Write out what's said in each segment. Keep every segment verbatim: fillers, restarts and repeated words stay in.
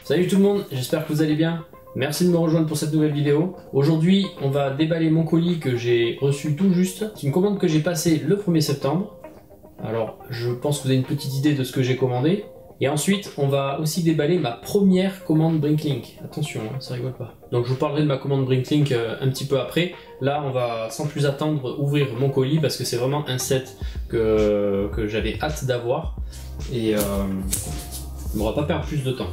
Salut tout le monde, j'espère que vous allez bien. Merci de me rejoindre pour cette nouvelle vidéo. Aujourd'hui, on va déballer mon colis que j'ai reçu tout juste. C'est une commande que j'ai passée le premier septembre. Alors, je pense que vous avez une petite idée de ce que j'ai commandé. Et ensuite, on va aussi déballer ma première commande Brinklink. Attention, hein, ça rigole pas. Donc je vous parlerai de ma commande Brinklink euh, un petit peu après. Là, on va sans plus attendre ouvrir mon colis parce que c'est vraiment un set que, que j'avais hâte d'avoir. Et euh, on va pas perdre plus de temps.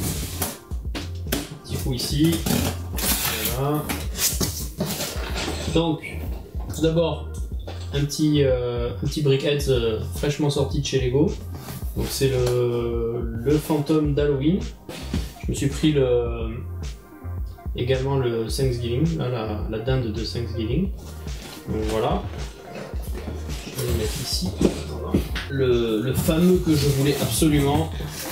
Petit coup ici. Voilà. Donc, tout d'abord, un petit, euh, un petit Brickheads euh, fraîchement sorti de chez Lego. Donc c'est le, le fantôme d'Halloween. Je me suis pris le, également le Thanksgiving, là, la, la dinde de Thanksgiving. Donc voilà. Je vais le mettre ici. Le, le fameux que je voulais absolument.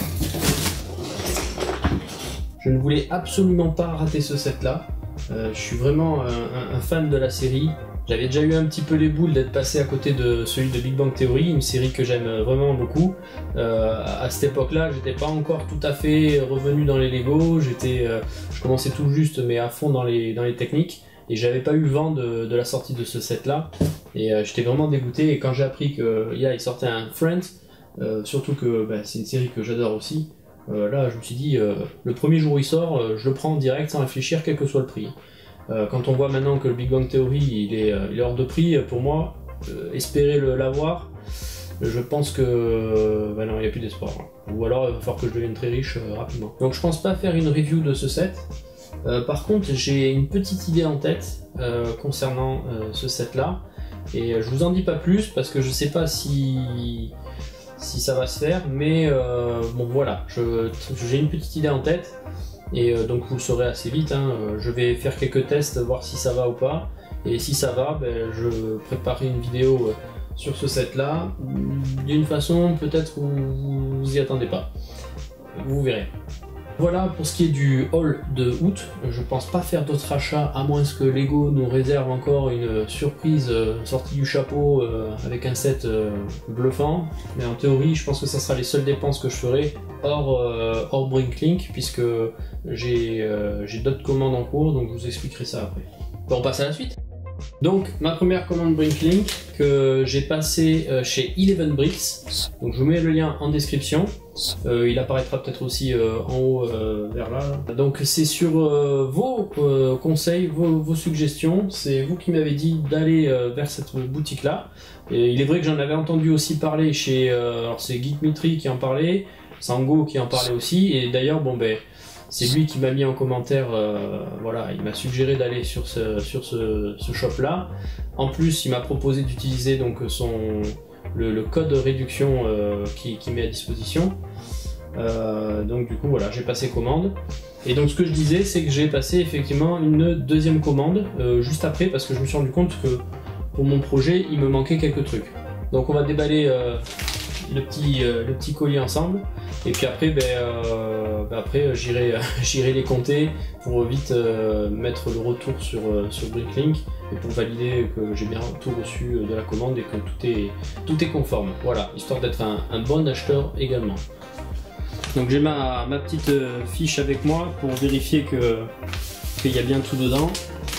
Je ne voulais absolument pas rater ce set là. Euh, je suis vraiment un, un, un fan de la série. J'avais déjà eu un petit peu les boules d'être passé à côté de celui de Big Bang Theory, une série que j'aime vraiment beaucoup. Euh, à cette époque-là, j'étais pas encore tout à fait revenu dans les Lego, j'étais, euh, je commençais tout juste, mais à fond dans les, dans les techniques, et j'avais pas eu le vent de, de la sortie de ce set-là, et euh, j'étais vraiment dégoûté. Et quand j'ai appris qu'il il sortait un Friends, euh, surtout que bah, c'est une série que j'adore aussi, euh, là je me suis dit, euh, le premier jour où il sort, euh, je le prends en direct sans réfléchir, quel que soit le prix. Euh, quand on voit maintenant que le Big Bang Theory il est, euh, il est hors de prix, pour moi, euh, espérer l'avoir, je pense que euh, bah non, il n'y a plus d'espoir. Ou alors il va falloir que je devienne très riche euh, rapidement. Donc je pense pas faire une review de ce set. Euh, par contre, j'ai une petite idée en tête euh, concernant euh, ce set là. Et je vous en dis pas plus parce que je sais pas si, si ça va se faire. Mais euh, bon voilà, j'ai une petite idée en tête. Et euh, donc vous le saurez assez vite, hein. Je vais faire quelques tests, voir si ça va ou pas. Et si ça va, ben, je préparerai une vidéo sur ce set là. D'une façon, peut-être vous vous y attendez pas. Vous verrez. Voilà pour ce qui est du haul de août. Je pense pas faire d'autres achats à moins que Lego nous réserve encore une surprise euh, sortie du chapeau euh, avec un set euh, bluffant. Mais en théorie, je pense que ça sera les seules dépenses que je ferai hors, euh, hors Brinklink, puisque j'ai euh, d'autres commandes en cours, donc je vous expliquerai ça après. Bon, on passe à la suite. Donc ma première commande Brinklink que j'ai passée euh, chez Eleven Bricks. Donc je vous mets le lien en description. Euh, il apparaîtra peut-être aussi euh, en haut euh, vers là. Donc c'est sur euh, vos euh, conseils, vos, vos suggestions. C'est vous qui m'avez dit d'aller euh, vers cette boutique là. Et il est vrai que j'en avais entendu aussi parler chez. Euh, alors c'est Geekmetry qui en parlait, Sango qui en parlait aussi. Et d'ailleurs bon ben. C'est lui qui m'a mis en commentaire, euh, voilà, il m'a suggéré d'aller sur ce, sur ce, ce shop là. En plus, il m'a proposé d'utiliser donc son le, le code de réduction euh, qui, qui met à disposition. Euh, donc du coup voilà, j'ai passé commande. Et donc ce que je disais, c'est que j'ai passé effectivement une deuxième commande euh, juste après, parce que je me suis rendu compte que pour mon projet, il me manquait quelques trucs. Donc on va déballer euh, le petit euh, le petit colis ensemble. Et puis après, ben, euh, ben après j'irai j'irai les compter pour vite euh, mettre le retour sur, euh, sur Brinklink et pour valider que j'ai bien tout reçu de la commande et que tout est, tout est conforme. Voilà, histoire d'être un, un bon acheteur également. Donc j'ai ma, ma petite fiche avec moi pour vérifier que qu'il y a bien tout dedans.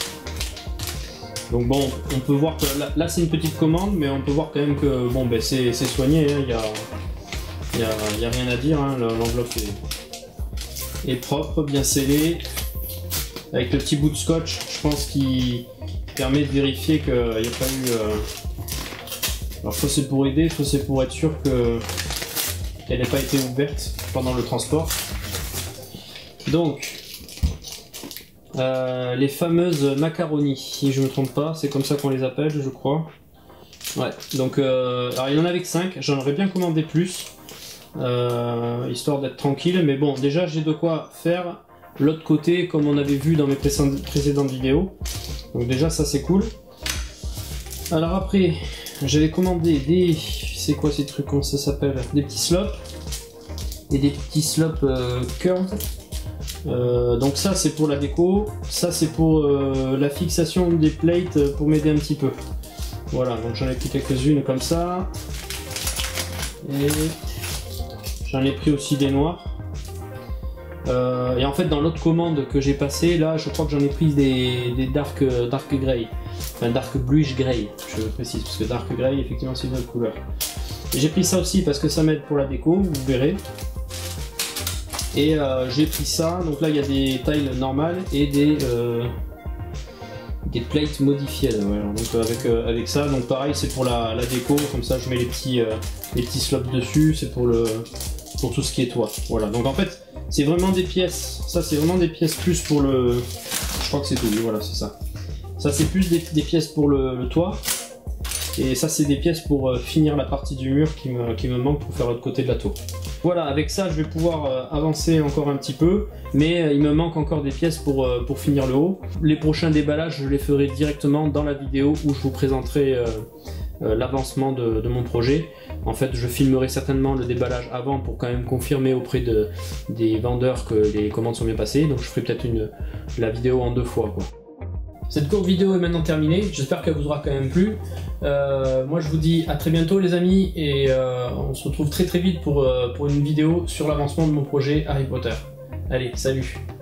Donc bon, on peut voir que là, là c'est une petite commande, mais on peut voir quand même que bon, ben, c'est soigné, hein, il y a... Il n'y a, a rien à dire, hein. L'enveloppe est, est propre, bien scellée, avec le petit bout de scotch, je pense qu'il permet de vérifier qu'il n'y a pas eu... Euh... Alors soit c'est pour aider, soit c'est pour être sûr qu'elle n'ait pas été ouverte pendant le transport. Donc, euh, les fameuses macaronis, si je ne me trompe pas, c'est comme ça qu'on les appelle, je crois. Ouais, donc euh, alors il y en avait que cinq, j'en aurais bien commandé plus. Euh, histoire d'être tranquille, mais bon, déjà j'ai de quoi faire l'autre côté comme on avait vu dans mes précédentes vidéos, donc déjà ça c'est cool. Alors après j'avais commandé des, c'est quoi ces trucs, comment ça s'appelle, des petits slops et des petits slops euh, curved. Euh, donc ça c'est pour la déco, ça c'est pour euh, la fixation des plates pour m'aider un petit peu. Voilà, donc j'en ai pris quelques-unes comme ça et j'en ai pris aussi des noirs. Euh, et en fait, dans l'autre commande que j'ai passée, là, je crois que j'en ai pris des, des dark, dark grey, enfin dark bluish grey, je précise, parce que dark grey, effectivement, c'est une autre couleur. J'ai pris ça aussi parce que ça m'aide pour la déco, vous verrez. Et euh, j'ai pris ça, donc là il y a des tiles normales et des, euh, des plates modifiées. Là, ouais. Donc avec, euh, avec ça, donc pareil c'est pour la, la déco, comme ça je mets les petits, euh, les petits slopes dessus, c'est pour, le, pour tout ce qui est toit. Voilà, donc en fait c'est vraiment des pièces, ça c'est vraiment des pièces plus pour le... Je crois que c'est tout, voilà c'est ça. Ça c'est plus des, des pièces pour le, le toit. Et ça c'est des pièces pour euh, finir la partie du mur qui me, qui me manque pour faire l'autre côté de la tour. Voilà, avec ça je vais pouvoir euh, avancer encore un petit peu, mais euh, il me manque encore des pièces pour, euh, pour finir le haut. Les prochains déballages je les ferai directement dans la vidéo où je vous présenterai euh, euh, l'avancement de, de mon projet. En fait je filmerai certainement le déballage avant pour quand même confirmer auprès de, des vendeurs que les commandes sont bien passées, donc je ferai peut-être une la vidéo en deux fois, quoi. Cette courte vidéo est maintenant terminée, j'espère qu'elle vous aura quand même plu. Euh, moi je vous dis à très bientôt les amis, et euh, on se retrouve très très vite pour, euh, pour une vidéo sur l'avancement de mon projet Harry Potter. Allez, salut!